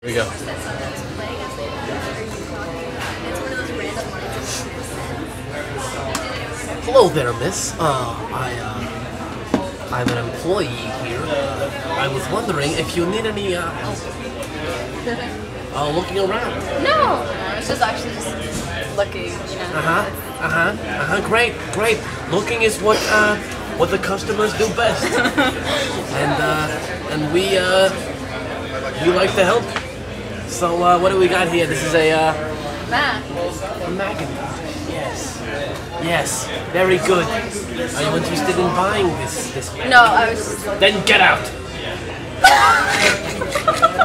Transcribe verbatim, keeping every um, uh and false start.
Here we go. Hello there, miss. Uh, I, uh, I'm an employee here. Uh, I was wondering if you need any, uh, help uh, looking around. No! I was just actually just looking, you know. Uh-huh, uh-huh, uh-huh, great, great. Looking is what, uh, what the customers do best. and, uh, and we, uh, we like to help. So, uh, what do we got here? This is a, uh... Mac. A Macintosh, yes. Yes, very good. Are you interested in buying this, this Mac? No, I was just... Then get out!